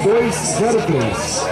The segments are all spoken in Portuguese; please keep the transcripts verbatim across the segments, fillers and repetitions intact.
dois zero três.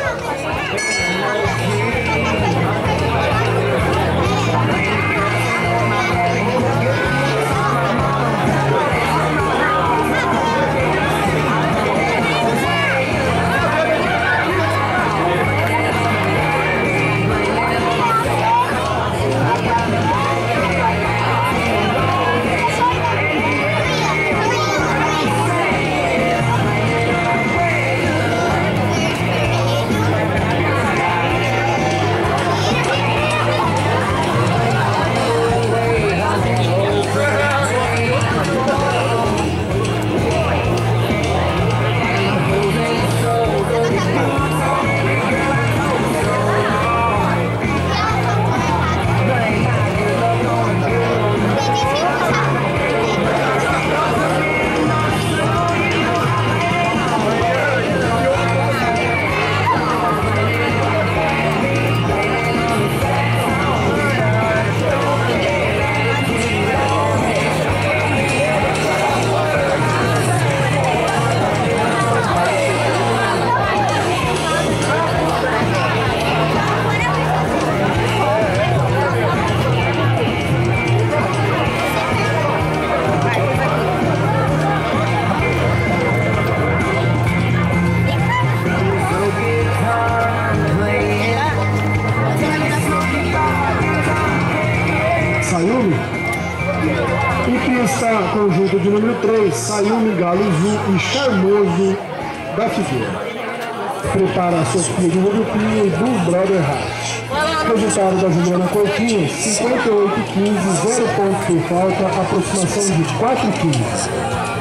Sayumi. E pista conjunto de número três, Sayumi, Galo Azul e Charmoso da Figueira. Prepara a Sofia de Rubipinho e Blues Brother Heart. Resultado da Juliana Coutinho, cinquenta e oito a quinze, zero pontos por falta, aproximação de quatro a quinze.